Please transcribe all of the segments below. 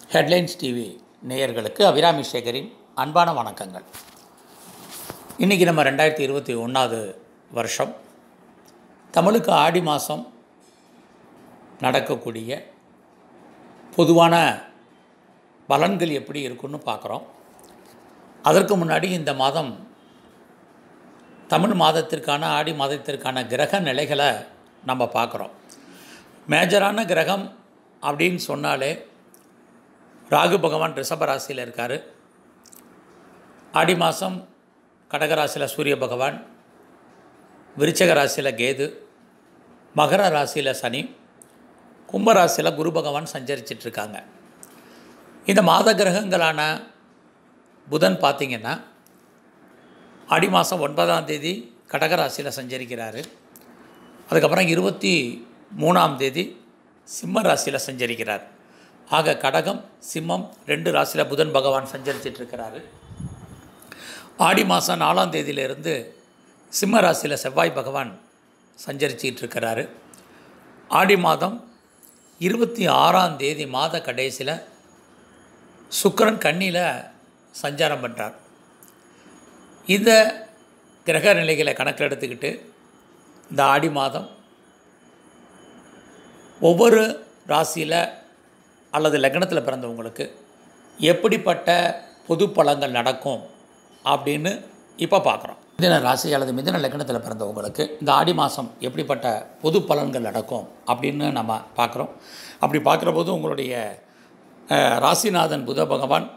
Headlines TV நேயர்களுக்கு அபிராமி சேகரின் அன்பான வணக்கங்கள். இன்றைக்கி நம்ம 2021 வருஷம் தமிழுக்கு ஆடி மாதம் நடக்கக்கூடிய பொதுவான பலன்கள் எப்படி இருக்குன்னு பார்க்குறோம். அதற்கு முன்னாடி இந்த மாதம் தமிழ் மாதத்திற்கான ஆடி மாதத்திற்கான கிரக நிலைகளை நம்ம பார்க்குறோம். மேஜரான கிரகம் அப்படின்னு சொன்னாலே ராகு பகவான் ரிஷப ராசியில் இருக்கார். ஆடி மாதம் கடகராசியில் சூரிய பகவான், விருச்சக ராசியில் கேது, மகர ராசியில் சனி, கும்பராசியில் குரு பகவான் சஞ்சரிச்சிட்ருக்காங்க. இந்த மாத கிரகங்களான புதன் பார்த்திங்கன்னா ஆடி மாதம் 9ஆம் தேதி கடகராசியில் சஞ்சரிக்கிறார். அதுக்கப்புறம் 23ஆம் தேதி சிம்ம ராசியில் சஞ்சரிக்கிறார். ஆக கடகம் சிம்மம் 2 ராசியில் புதன் பகவான் சஞ்சரிச்சிட்ருக்கிறாரு. ஆடி மாதம் 4ஆம் தேதியிலிருந்து சிம்ம ராசியில் செவ்வாய் பகவான் சஞ்சரிச்சிட்ருக்கிறாரு. ஆடி மாதம் 26ஆம் தேதி மாத கடைசியில் சுக்கிரன் கன்னியில் சஞ்சாரம் பண்ணுறார். இந்த கிரக நிலைகளை கணக்கில் எடுத்துக்கிட்டு இந்த ஆடி மாதம் ஒவ்வொரு ராசியில் அல்லது லக்னத்தில் பிறந்தவங்களுக்கு எப்படிப்பட்ட பொது பலன்கள் நடக்கும் அப்படின்னு இப்போ பார்க்குறோம். மிதுன ராசி அல்லது மிதுன லக்னத்தில் பிறந்தவங்களுக்கு இந்த ஆடி மாதம் எப்படிப்பட்ட பொது பலன்கள் நடக்கும் அப்படின்னு நம்ம பார்க்குறோம். அப்படி பார்க்குற போது உங்களுடைய ராசிநாதன் புத பகவான்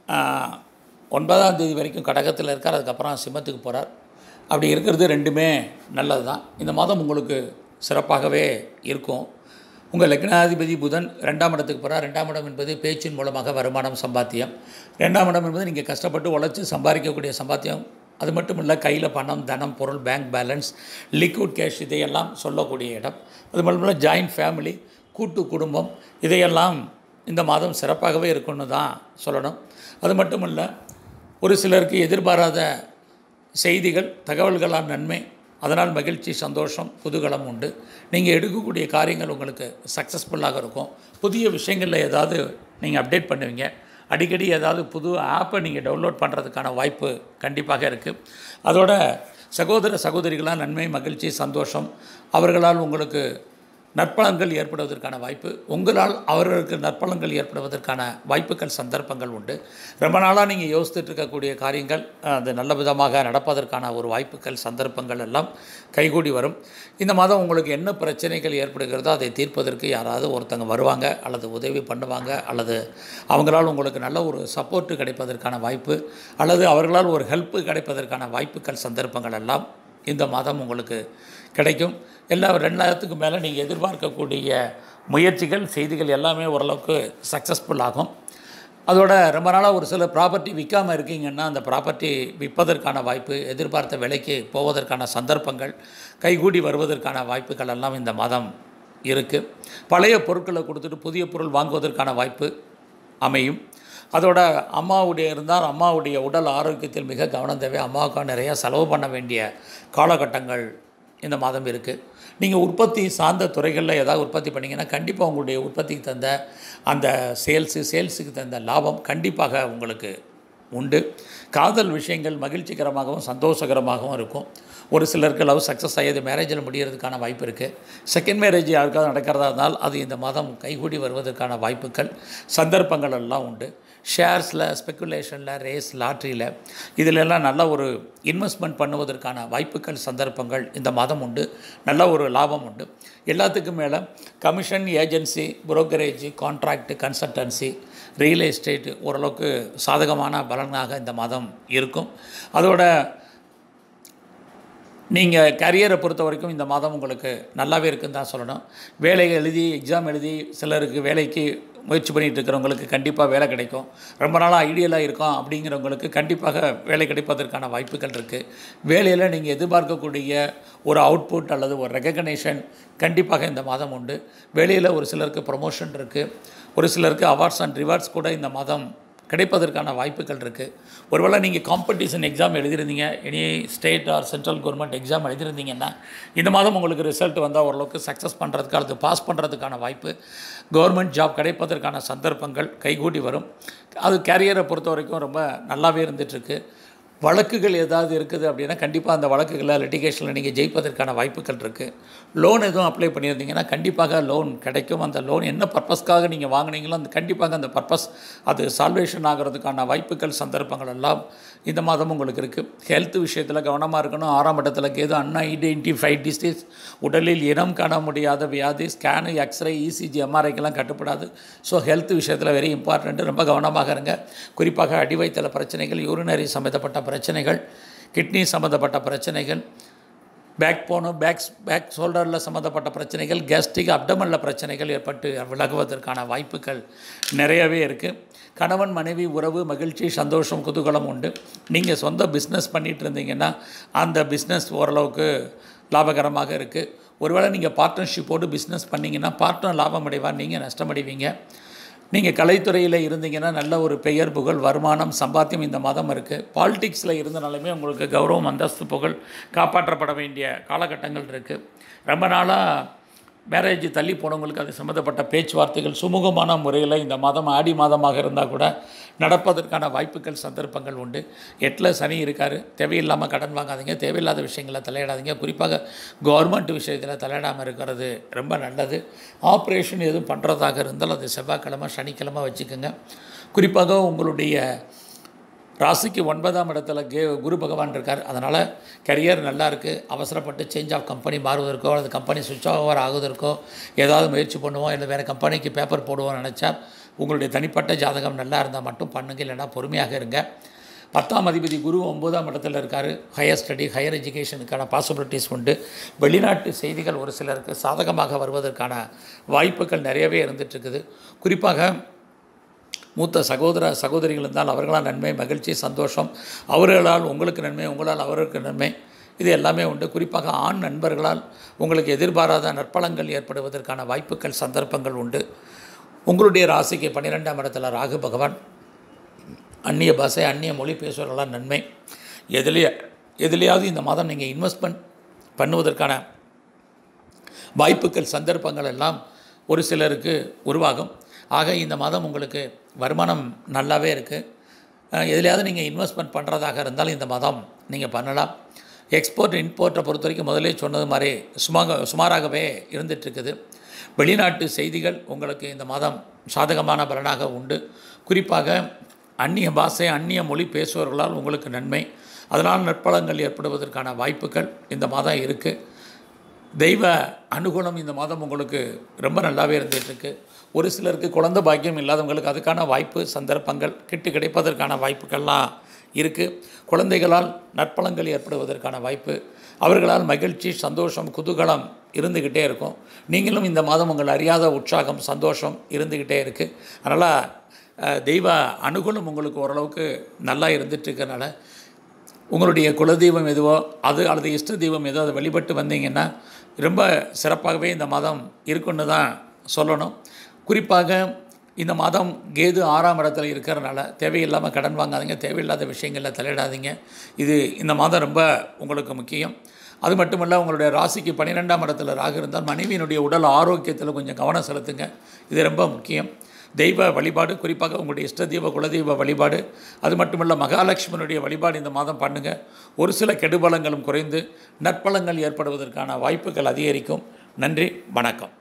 9ஆம் தேதி வரைக்கும் கடகத்தில் இருக்கார். அதுக்கப்புறம் சிம்மத்துக்கு போகிறார். அப்படி இருக்கிறது ரெண்டுமே நல்லது தான். இந்த மாதம் உங்களுக்கு சிறப்பாகவே இருக்கும். உங்கள் லக்னாதிபதி புதன் 2ஆம் இடத்துக்கு போகிறார். 2ஆம் இடம் என்பது பேச்சின் மூலமாக வருமானம், சம்பாத்தியம். 2ஆம் இடம் என்பது நீங்கள் கஷ்டப்பட்டு உழைச்சி சம்பாதிக்கக்கூடிய சம்பாத்தியம். அது மட்டும் இல்லை, கையில் பணம், தனம், பொருள், பேங்க் பேலன்ஸ், லிக்விட் கேஷ் இதையெல்லாம் சொல்லக்கூடிய இடம். அது மட்டும் இல்லை, ஜாயிண்ட் ஃபேமிலி, கூட்டு குடும்பம், இதையெல்லாம் இந்த மாதம் சிறப்பாகவே இருக்குன்னு தான் சொல்லணும். அது மட்டும் இல்லை, ஒரு சிலருக்கு எதிர்பாராத செய்திகள், தகவல்களால் நன்மை, அதனால் மகிழ்ச்சி, சந்தோஷம், குதூகலம் உண்டு. நீங்கள் எடுக்கக்கூடிய காரியங்கள் உங்களுக்கு சக்ஸஸ்ஃபுல்லாக இருக்கும். புதிய விஷயங்களில் ஏதாவது நீங்கள் அப்டேட் பண்ணுவீங்க. அடிக்கடி ஏதாவது புது ஆப்பை நீங்கள் டவுன்லோட் பண்ணுறதுக்கான வாய்ப்பு கண்டிப்பாக இருக்குது. அதோட சகோதர சகோதரிகளால் நன்மை, மகிழ்ச்சி, சந்தோஷம், அவர்களால் உங்களுக்கு நற்பலன்கள் ஏற்படுவதற்கான வாய்ப்பு, உங்களால் அவர்களுக்கு நற்பலன்கள் ஏற்படுவதற்கான வாய்ப்புகள், சந்தர்ப்பங்கள் உண்டு. ரொம்ப நாளாக நீங்கள் யோசித்துட்டு இருக்கக்கூடிய காரியங்கள் அது நல்ல விதமாக நடப்பதற்கான ஒரு வாய்ப்புகள், சந்தர்ப்பங்கள் எல்லாம் கைகூடி வரும். இந்த மாதம் உங்களுக்கு என்ன பிரச்சனைகள் ஏற்படுகிறதோ அதை தீர்ப்பதற்கு யாராவது ஒருத்தங்க வருவாங்க, அல்லது உதவி பண்ணுவாங்க, அல்லது அவங்களால் உங்களுக்கு நல்ல ஒரு சப்போர்ட்டு கிடைப்பதற்கான வாய்ப்பு, அல்லது அவர்களால் ஒரு ஹெல்ப்பு கிடைப்பதற்கான வாய்ப்புகள், சந்தர்ப்பங்கள் எல்லாம் இந்த மாதம் உங்களுக்கு கிடைக்கும். எல்லா 2 மேலே நீங்கள் எதிர்பார்க்கக்கூடிய முயற்சிகள், செய்திகள் எல்லாமே ஓரளவுக்கு சக்ஸஸ்ஃபுல் ஆகும். அதோட ரொம்ப நாளாக ஒரு சில ப்ராப்பர்ட்டி விற்காமல் இருக்கீங்கன்னா அந்த ப்ராப்பர்ட்டி விற்பதற்கான வாய்ப்பு, எதிர்பார்த்த விலைக்கு போவதற்கான சந்தர்ப்பங்கள், கைகூடி வருவதற்கான வாய்ப்புகள் எல்லாம் இந்த மாதம் இருக்குது. பழைய பொருட்களை கொடுத்துட்டு புதிய பொருள் வாங்குவதற்கான வாய்ப்பு அமையும். அதோட அம்மாவுடைய உடல் ஆரோக்கியத்தில் மிக கவனம் தேவை. அம்மாவுக்காக நிறையா செலவு பண்ண வேண்டிய காலகட்டங்கள் இந்த மாதம் இருக்குது. நீங்கள் உற்பத்தி சார்ந்த துறைகளில் ஏதாவது உற்பத்தி பண்ணிங்கன்னா கண்டிப்பாக உங்களுடைய உற்பத்திக்கு தந்த அந்த சேல்ஸுக்கு தந்த லாபம் கண்டிப்பாக உங்களுக்கு உண்டு. காதல் விஷயங்கள் மகிழ்ச்சிகரமாகவும் சந்தோஷகரமாகவும் இருக்கும். ஒரு சிலருக்கு லவ் சக்ஸஸ் ஆகியது மேரேஜில் முடிகிறதுக்கான வாய்ப்பு இருக்குது. செகண்ட் மேரேஜ் யாருக்காவது நடக்கிறதா இருந்தால் அது இந்த மாதம் கைகூடி வருவதற்கான வாய்ப்புகள், சந்தர்ப்பங்கள் எல்லாம் உண்டு. ஷேர்ஸில், ஸ்பெக்குலேஷனில், ரேஸ், லாட்ரியில் இதிலெல்லாம் நல்ல ஒரு இன்வெஸ்ட்மெண்ட் பண்ணுவதற்கான வாய்ப்புகள், சந்தர்ப்பங்கள் இந்த மாதம் உண்டு. நல்ல ஒரு லாபம் உண்டு. எல்லாத்துக்கும் மேலே commission, agency, brokerage, contract, consultancy, real estate ஓரளவுக்கு சாதகமான பலனாக இந்த மாதம் இருக்கும். அதோட நீங்கள் கரியரை பொறுத்த வரைக்கும் இந்த மாதம் உங்களுக்கு நல்லாவே இருக்குன்னு தான் சொல்லணும். வேலை எழுதி, எக்ஸாம் எழுதி சிலருக்கு வேலைக்கு முயற்சி பண்ணிகிட்டு இருக்கிறவங்களுக்கு கண்டிப்பாக வேலை கிடைக்கும். ரொம்ப நாளாக ஐடியலாக இருக்கும் அப்படிங்கிறவங்களுக்கு கண்டிப்பாக வேலை கிடைப்பதற்கான வாய்ப்புகள் இருக்குது. வேலையில் நீங்கள் எதிர்பார்க்கக்கூடிய ஒரு அவுட்புட் அல்லது ஒரு ரெகக்னேஷன் கண்டிப்பாக இந்த மாதம் உண்டு. வேலையில் ஒரு சிலருக்கு ப்ரொமோஷன் இருக்குது. ஒரு சிலருக்கு அவார்ட்ஸ் அண்ட் ரிவார்ட்ஸ் கூட இந்த மாதம் கிடைப்பதற்கான வாய்ப்புகள் இருக்குது. ஒருவேளை நீங்கள் காம்படிஷன் எக்ஸாம் எழுதியிருந்தீங்க, any state or central government exam எழுதியிருந்தீங்கன்னா இந்த மாதம் உங்களுக்கு ரிசல்ட் வந்தால் ஓரளவுக்கு சக்ஸஸ் பண்ணுறதுக்கு அல்லது பாஸ் பண்ணுறதுக்கான வாய்ப்பு, கவர்மெண்ட் ஜாப் கிடைப்பதற்கான சந்தர்ப்பங்கள் கைகூடி வரும். அது கேரியரை பொறுத்த வரைக்கும் ரொம்ப நல்லாவே இருந்துகிட்ருக்கு. வழக்குகள் ஏதாவது இருக்குது அப்படின்னா கண்டிப்பாக அந்த வழக்குகளில் லிட்டிகேஷனில் நீங்கள் ஜெயிப்பதற்கான வாய்ப்புகள் இருக்குது. லோன் எதுவும் அப்ளை பண்ணியிருந்தீங்கன்னா கண்டிப்பாக லோன் கிடைக்கும். அந்த லோன் என்ன பர்பஸ்க்காக நீங்கள் வாங்கினீங்களோ அந்த கண்டிப்பாக அந்த பர்பஸ் அது சால்வேஷன் ஆகிறதுக்கான வாய்ப்புகள் சந்தர்ப்பங்கள் எல்லாம் இந்த மாதம் உங்களுக்கு இருக்குது. ஹெல்த் விஷயத்தில் கவனமாக இருக்கணும். 6ஆம் இடத்துல கேது அன்ஐடென்டிஃபைட் டிசீஸ், உடலில் இனம் காண முடியாத வியாதி, ஸ்கேனு, எக்ஸ்ரே, இசிஜி, எம்ஆர்ஐக்கெல்லாம் கட்டுப்படாது. ஸோ ஹெல்த் விஷயத்தில் வெரி இம்பார்ட்டண்ட்டு, ரொம்ப கவனமாக இருங்க. குறிப்பாக அடிவயித்தல பிரச்சனைகள், யூரினரி சம்மந்தப்பட்ட பிரச்சனைகள், கிட்னி சம்மந்தப்பட்ட பிரச்சனைகள், பேக் போனு, பேக் ஷோல்டரில் சம்மந்தப்பட்ட பிரச்சனைகள், கேஸ்ட்ரிக், அப்டமனில் பிரச்சனைகள் ஏற்பட்டு விலகுவதற்கான வாய்ப்புகள் நிறையவே இருக்குது. கணவன் மனைவி உறவு மகிழ்ச்சி, சந்தோஷம், குதூகலம் உண்டு. நீங்கள் சொந்த பிஸ்னஸ் பண்ணிகிட்டு இருந்தீங்கன்னா அந்த பிஸ்னஸ் ஓரளவுக்கு லாபகரமாக இருக்குது. ஒருவேளை நீங்கள் பார்ட்னர்ஷிப்போடு பிஸ்னஸ் பண்ணிங்கன்னா பார்ட்னர் லாபம் அடைவார், நீங்கள் நஷ்டமடைவீங்க. நீங்கள் கலைத்துறையில் இருந்தீங்கன்னா நல்ல ஒரு பெயர், புகழ், வருமானம், சம்பாத்தியம் இந்த மாதம் இருக்குது. பாலிடிக்ஸில் இருந்தனாலுமே உங்களுக்கு கௌரவம், அந்தஸ்து, புகழ் காப்பாற்றப்பட வேண்டிய காலகட்டங்கள் இருக்குது. ரொம்ப நாளாக மேரேஜ் தள்ளி போனவங்களுக்கு அது சம்மந்தப்பட்ட பேச்சுவார்த்தைகள் சுமூகமான முறையில் இந்த மாதம் ஆடி மாதமாக இருந்தால் கூட நடப்பதற்கான வாய்ப்புகள் சந்தர்ப்பங்கள் உண்டு. 8ல் சனி இருக்கார். தேவையில்லாமல் கடன் வாங்காதீங்க, தேவையில்லாத விஷயங்களை தலையிடாதீங்க. குறிப்பாக கவர்மெண்ட் விஷயத்தில் தலையிடாமல் இருக்கிறது ரொம்ப நல்லது. ஆப்ரேஷன் எதுவும் பண்ணுறதாக இருந்தால் அது செவ்வாய்க்கிழமை சனிக்கிழமை வச்சுக்கோங்க. குறிப்பாக உங்களுடைய ராசிக்கு 9ஆம் இடத்துல குரு பகவான் இருக்கார். அதனால் கரியர் நல்லா இருக்குது. அவசரப்பட்டு சேஞ்ச் ஆஃப் கம்பெனி மாறுவதற்கோ அல்லது கம்பெனி சுவிட்ச் ஓவர் ஆகுவதற்கோ ஏதாவது முயற்சி பண்ணுவோம், இல்லை வேறு கம்பெனிக்கு பேப்பர் போடுவோம்னு நினச்சா உங்களுடைய தனிப்பட்ட ஜாதகம் நல்லா இருந்தால் மட்டும் பண்ணுங்க, இல்லைனா பொறுமையாக இருங்க. 10ஆம் அதிபதி குரு 9ஆம் இடத்துல இருக்கார். ஹையர் ஸ்டடி, ஹையர் எஜுகேஷனுக்கான பாசிபிலிட்டிஸ் உண்டு. வெளிநாட்டு செய்திகள் ஒரு சிலருக்கு சாதகமாக வருவதற்கான வாய்ப்புகள் நிறையவே இருந்துகிட்ருக்குது. குறிப்பாக மூத்த சகோதரிகள் இருந்தால் அவர்களால் நன்மை, மகிழ்ச்சி, சந்தோஷம். அவர்களால் உங்களுக்கு நன்மை, உங்களால் அவருக்கு நன்மை, இது எல்லாமே உண்டு. குறிப்பாக ஆண் நண்பர்களால் உங்களுக்கு எதிர்பாராத நற்பலங்கள் ஏற்படுவதற்கான வாய்ப்புகள் சந்தர்ப்பங்கள் உண்டு. உங்களுடைய ராசிக்கு 12ஆம் இடத்துல ராகு பகவான். அந்நிய பாஷை, அந்நிய மொழி பேசுவவர்களால் நன்மை. எதுலையாவது இந்த மாதம் நீங்கள் இன்வெஸ்ட்மெண்ட் பண்ணுவதற்கான வாய்ப்புகள் சந்தர்ப்பங்கள் எல்லாம் ஒரு சிலருக்கு உருவாகும். ஆக இந்த மாதம் உங்களுக்கு வருமானம் நல்லாவே இருக்குது. எதுலையாவது நீங்கள் இன்வெஸ்ட்மெண்ட் பண்ணுறதாக இருந்தாலும் இந்த மாதம் நீங்கள் பண்ணலாம். எக்ஸ்போர்ட் இம்போர்ட்டை பொறுத்த வரைக்கும் முதலே சொன்னது மாதிரி சுமாராகவே இருந்துகிட்ருக்குது. வெளிநாட்டு செய்திகள் உங்களுக்கு இந்த மாதம் சாதகமான பலனாக உண்டு. குறிப்பாக அந்நிய பாஷை, அந்நிய மொழி பேசுபவர்களால் உங்களுக்கு நன்மை, அதனால் நற்பலங்கள் ஏற்படுவதற்கான வாய்ப்புகள் இந்த மாதம் இருக்குது. தெய்வ அனுகூலம் இந்த மாதம் உங்களுக்கு ரொம்ப நல்லாவே இருந்துகிட்ருக்கு. ஒரு சிலருக்கு குழந்தை பாக்கியம் இல்லாதவங்களுக்கு அதுக்கான வாய்ப்பு சந்தர்ப்பங்கள் கிடைப்பதற்கான வாய்ப்புகள்லாம் இருக்குது. குழந்தைகளால் நற்பலங்கள் ஏற்படுவதற்கான வாய்ப்பு, அவர்களால் மகிழ்ச்சி, சந்தோஷம், குதூகலம் இருந்துக்கிட்டே இருக்கும். நீங்களும் இந்த மாதம் உங்கள் அறியாத உற்சாகம், சந்தோஷம் இருந்துக்கிட்டே இருக்குது. அதனால் தெய்வ அனுகூலம் உங்களுக்கு ஓரளவுக்கு நல்லா இருந்துகிட்ருக்கனால உங்களுடைய குலதெய்வம் எதுவோ அது அல்லது இஷ்ட தெய்வம் எதோ அதை வழிபட்டு வந்தீங்கன்னா ரொம்ப சிறப்பாகவே இந்த மாதம் இருக்குன்னு தான் சொல்லணும். குறிப்பாக இந்த மாதம் கேது 6ஆம் இடத்துல இருக்கிறனால தேவையில்லாமல் கடன் வாங்காதீங்க, தேவையில்லாத விஷயங்களில் தலையிடாதீங்க. இது இந்த மாதம் ரொம்ப உங்களுக்கு முக்கியம். அது மட்டுமல்ல, உங்களுடைய ராசிக்கு 12ஆம் இடத்துல ராகு இருந்தால் மனைவியினுடைய உடல் ஆரோக்கியத்தில் கொஞ்சம் கவனம் செலுத்துங்க. இது ரொம்ப முக்கியம். தெய்வ வழிபாடு, குறிப்பாக உங்களுடைய இஷ்ட தெய்வ குலதெய்வ வழிபாடு, அது மட்டுமல்ல மகாலட்சுமியினுடைய வழிபாடு இந்த மாதம் பண்ணுங்கள். ஒரு சில கெடுபலங்களும் குறைந்து நற்பலங்கள் ஏற்படுவதற்கான வாய்ப்புகள் அதிகரிக்கும். நன்றி, வணக்கம்.